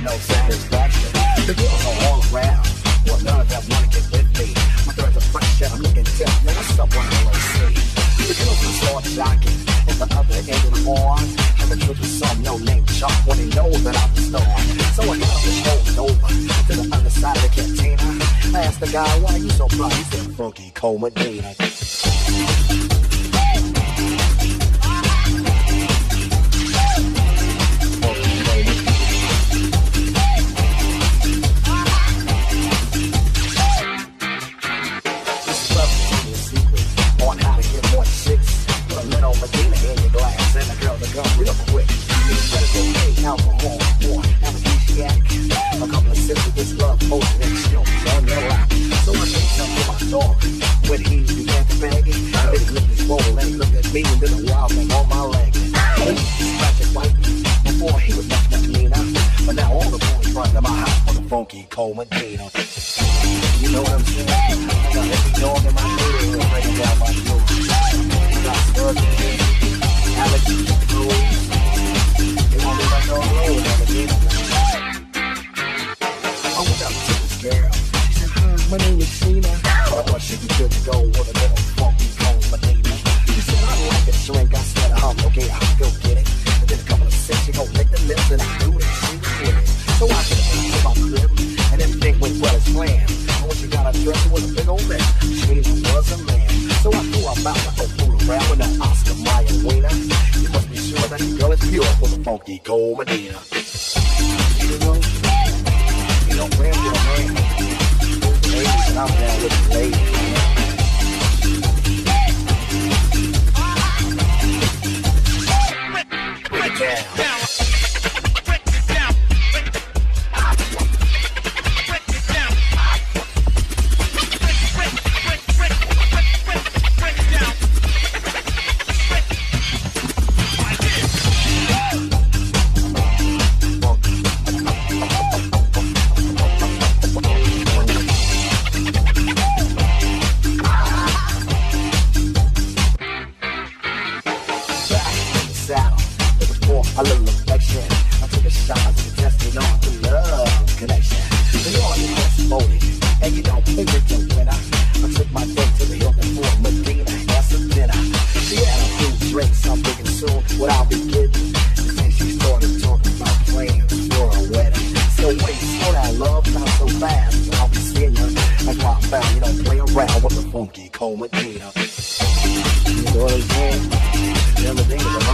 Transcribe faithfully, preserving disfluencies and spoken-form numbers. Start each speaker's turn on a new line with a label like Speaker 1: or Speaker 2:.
Speaker 1: no satisfaction. The girls are all around. Well, none of them wanna get with me. My girls are fresh and I'm looking tough. Man, that's someone I wanna see. The girls are start shocking. At the other end of the horn, and the truth is some no-name chump when he knows that I'm the star. So I got the show over to the other side of the cantina. I asked the guy, why you so fly? He said, funky cold Medina. Real quick, it's better than me. Alcohol, more aphrodisiac. A couple of sips of this love potion and she'll be on your lap. So I say something to my dog. When he began to bag it, then he licked his bowl and he looked at me and did a wild thing on my leg. He used to scratch and bite me. Before he was much, much meaner. But now all the boys run to my house for the funky cold Medina. You know what I'm saying? I got every dog in my neighborhood breaking down my door. I got sturgeon. Alex, they want me like all over again. I went up to this girl. She said, hi, my name is Sheena. I thought she'd be good to go with a little funky cold Medina. She said, I like a shrink. I said, um, okay, I'll go get it. And then a couple of sips, she gon' lick the lips and I do it. She was with it. So I took her to my crib and everything went well as planned. And when she got her dress, it was a big old mess. Sheena was a man. So I threw her out like a fool around with an Oscar Mayer wiener. You must be sure that the girl is pure for the funky cold Medina. You know, you know, man, you know, man. Ladies, and I'm down with the ladies. Break it down. A little affection. I took a shot to test it on the love connection. And all you just voted, and you don't think it's a winner. I took my date to the Hilton for Medina and some dinner. She had a few drinks, I'm thinking soon what I'll be getting. And then she started talking about plans for a wedding. So wait, slow that love, not so fast. I'll be seeing you. That's why I found you don't play around with the funky cold Medina. You know what I'm saying? The other thing is